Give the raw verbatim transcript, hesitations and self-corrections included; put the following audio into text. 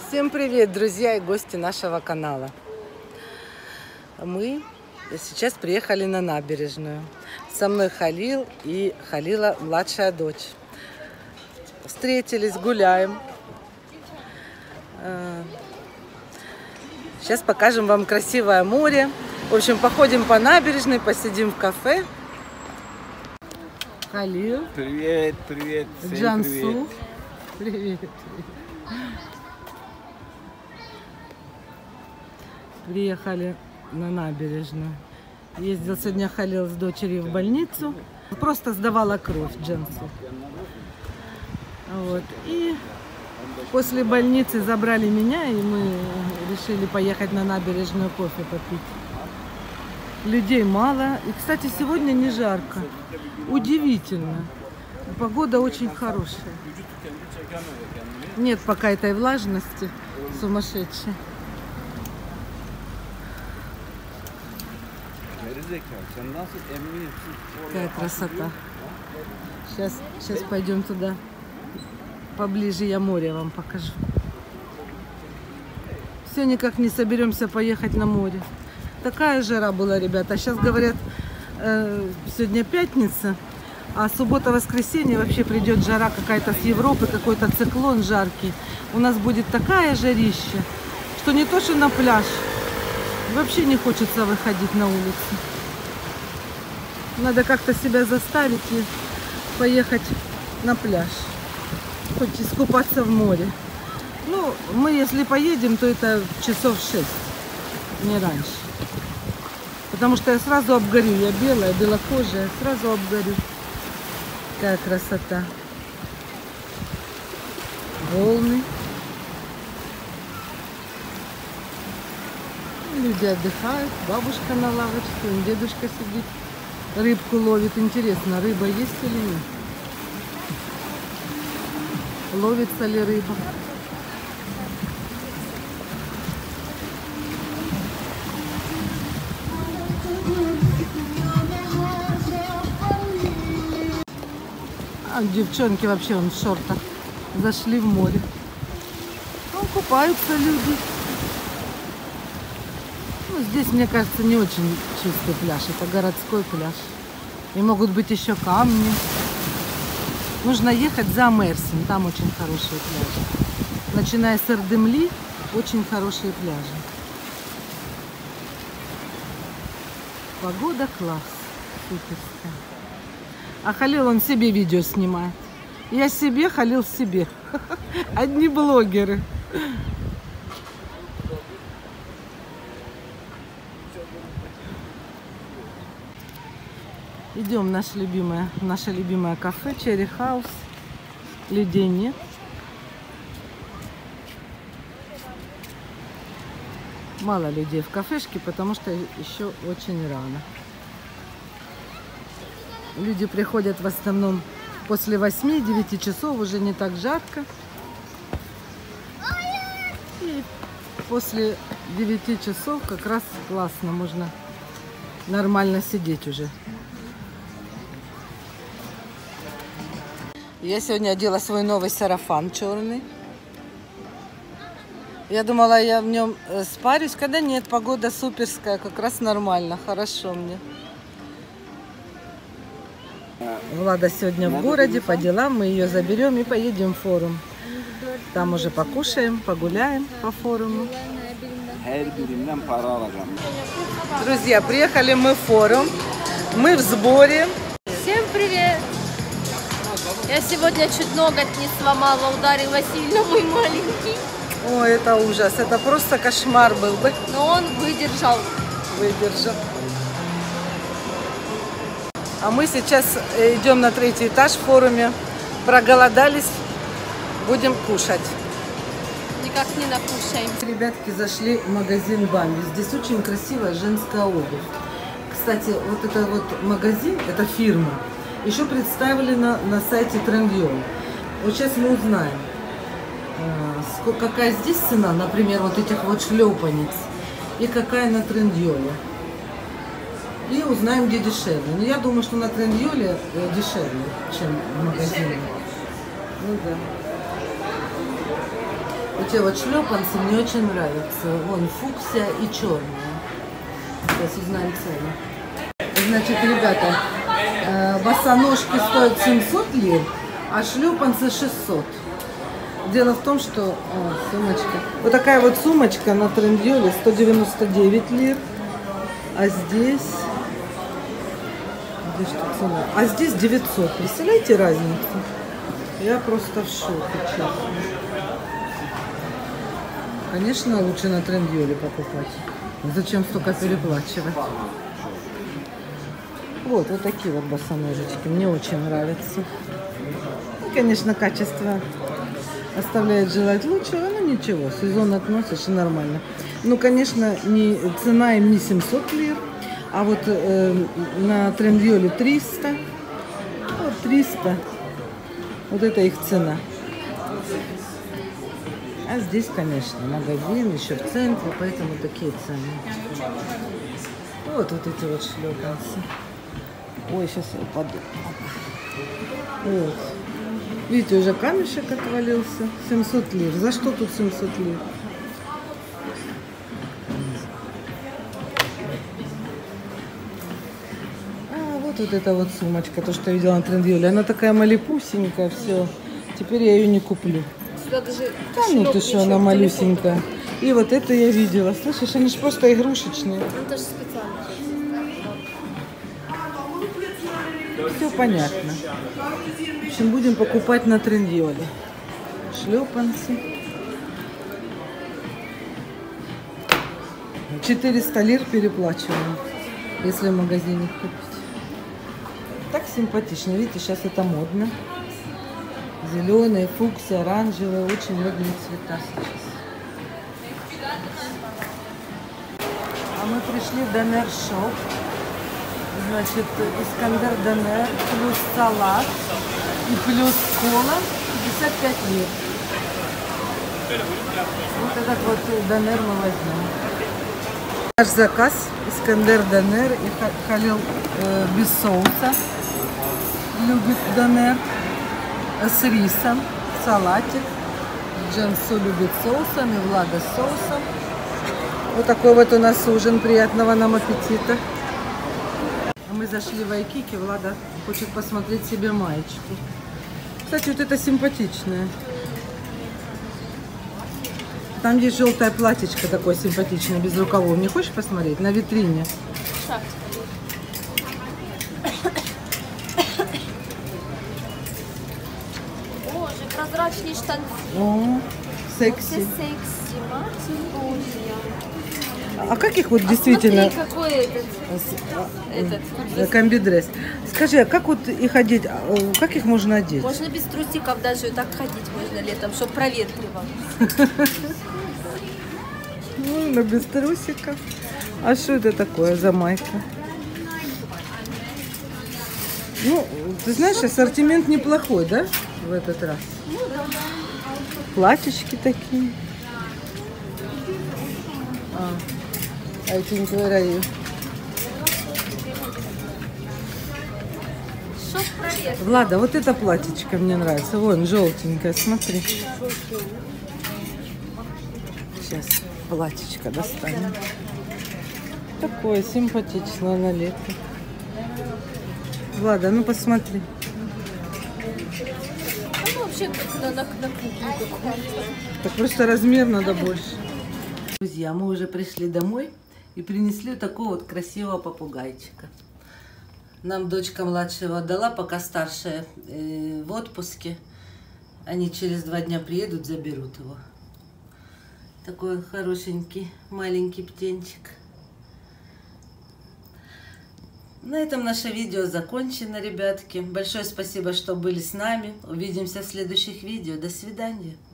Всем привет, друзья и гости нашего канала. Мы сейчас приехали на набережную. Со мной Халил и Халила младшая дочь. Встретились, гуляем. Сейчас покажем вам красивое море. В общем, походим по набережной, посидим в кафе. Халил. Привет, привет. Джансу. Привет. Привет. Приехали на набережную. Ездил сегодня Халил с дочерью в больницу. Просто сдавала кровь Джансу. Вот. И после больницы забрали меня, и мы решили поехать на набережную кофе попить. Людей мало. И, кстати, сегодня не жарко. Удивительно. Погода очень хорошая. Нет пока этой влажности сумасшедшей. Какая красота. Сейчас, сейчас пойдем туда. Поближе я море вам покажу. Все никак не соберемся поехать на море. Такая жара была, ребята. Сейчас говорят, э, сегодня пятница, а суббота-воскресенье вообще придет жара какая-то с Европы, какой-то циклон жаркий. У нас будет такая жарища, что не то что на пляж, вообще не хочется выходить на улицу. Надо как-то себя заставить и поехать на пляж, хоть искупаться в море. Ну, мы если поедем, то это часов шесть, не раньше. Потому что я сразу обгорю, я белая, белокожая, сразу обгорю. Какая красота. Волны. Люди отдыхают, бабушка на лавочке, дедушка сидит, рыбку ловит. Интересно, рыба есть или нет? Ловится ли рыба? А девчонки вообще вон в шортах зашли в море. Ну, купаются люди. Ну, здесь, мне кажется, не очень чистый пляж. Это городской пляж. И могут быть еще камни. Нужно ехать за Мерсин. Там очень хорошие пляжи. Начиная с Эрдемли, очень хорошие пляжи. Погода класс. Суперская. А Халил, он себе видео снимает. Я себе, Халил себе. Одни блогеры. Идем в наше любимое, наше любимое кафе Cherry House. Людей нет. Мало людей в кафешке, потому что еще очень рано. Люди приходят в основном после восьми-девяти часов, уже не так жарко. И после девяти часов как раз классно, можно нормально сидеть уже. Я сегодня одела свой новый сарафан черный. Я думала, я в нем спарюсь, когда нет, погода суперская, как раз нормально, хорошо мне. Влада сегодня в городе по делам, мы ее заберем и поедем в форум. Там уже покушаем, погуляем по форуму. Друзья, приехали мы в форум, мы в сборе. Всем привет! Я сегодня чуть ноготь не сломала, ударила сильно мой маленький. О, это ужас, это просто кошмар был бы. Но он выдержал. Выдержал. А мы сейчас идем на третий этаж в форуме. Проголодались, будем кушать. Никак не накушаем. Ребятки зашли в магазин Бамби. Здесь очень красивая женская обувь. Кстати, вот это вот магазин, это фирма, еще представлена на сайте Трендьол. Вот сейчас мы узнаем, сколько, какая здесь цена, например, вот этих вот шлепанец, и какая на Трендьоле. И узнаем, где дешевле. Но я думаю, что на Трендьоле дешевле, чем в магазине. Ну да. эти вот шлепанцы мне очень нравятся. Вон фуксия и черная. Сейчас узнаем цену. Значит, ребята, э, босоножки стоят семьсот лир, а шлепанцы шестьсот. Дело в том, что... О, сумочка. Вот такая вот сумочка на Трендьоле сто девяносто девять лир. А здесь... Здесь что цена? А здесь девятьсот. Представляете разницу? Я просто в шоке, честно. Конечно, лучше на Трендьоле покупать. Зачем столько переплачивать? Вот, вот такие вот босоножечки. Мне очень нравятся. И, конечно, качество оставляет желать лучшего, но ничего. Сезон относишь и нормально. Ну, конечно, не, цена им не семьсот лир, а вот э, на Трендьоле триста. Вот триста. Вот это их цена. А здесь, конечно, магазин еще в центре, поэтому такие цены. Вот, вот эти вот шлепанцы. Ой, сейчас я упаду. Вот. Видите, уже камешек отвалился. семьсот лир. За что тут семьсот лир? А, вот, вот эта вот сумочка, то, что я видела на Трендьоле. Она такая малепусенькая, все. Теперь я ее не куплю. Сюда даже Да ну ты что, она малюсенькая. И вот это я видела. Слышишь, они же просто игрушечные. Он тоже специально. Все понятно. В общем, будем покупать на Трендьоле. Шлепанцы. четыреста лир переплачиваем, если в магазине купить. Так симпатично. Видите, сейчас это модно. Зеленые, фуксия, оранжевые. Очень модные цвета сейчас. А мы пришли в Донер Шоп. Значит, Искандер Донер плюс салат и плюс кола пятьдесят пять лир. Вот этот вот Донер мы возьмем. Наш заказ Искандер Донер и Халил э, без соуса. Любит Донер. С рисом, салатик. Джансу любит соусом и Влада с соусом. Вот такой вот у нас ужин. Приятного нам аппетита. Мы зашли в Айкики. Влада хочет посмотреть себе маечку. Кстати, вот это симпатичное. Там есть желтое платьечко такое симпатичное, без рукавов. Не хочешь посмотреть? На витрине. Боже, прозрачные штаны. О, секси. Все секси, мать Божья. А как их вот действительно... Смотри, какой этот, этот комбидресс. Скажи, а как вот их одеть? Как их можно одеть? Можно без трусиков даже так ходить можно летом, чтобы проветривало. Можно без трусиков. А что это такое за майка? Ну, ты знаешь, ассортимент неплохой, да, в этот раз? Ну да. Платьишки такие. А, I think where are you? Чтоб проветривало. Влада, вот это платьечко мне нравится. Вон, желтенькое, смотри. Сейчас платьечко достанем. Такое симпатичное на лето. Влада, ну посмотри. Ну, вообще как на, на, на кухню какую-то. Так просто размер надо больше. Друзья, мы уже пришли домой и принесли вот такого вот красивого попугайчика. Нам дочка младшего отдала, пока старшая э, в отпуске. Они через два дня приедут, заберут его. Такой хорошенький маленький птенчик. На этом наше видео закончено, ребятки. Большое спасибо, что были с нами. Увидимся в следующих видео. До свидания.